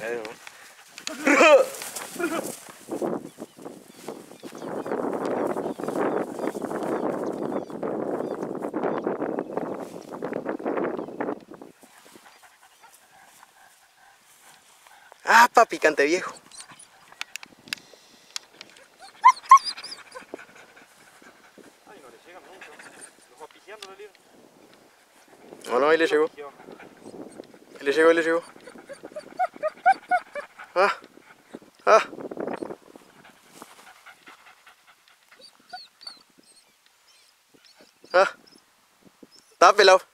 Ah, pa, picante viejo. Ay, no le llegan nunca. Los va pijeando la liga. No, no, ahí le llegó. Ahí le llegó, ahí le llegó. Ah, ah. Ah. Está pelado.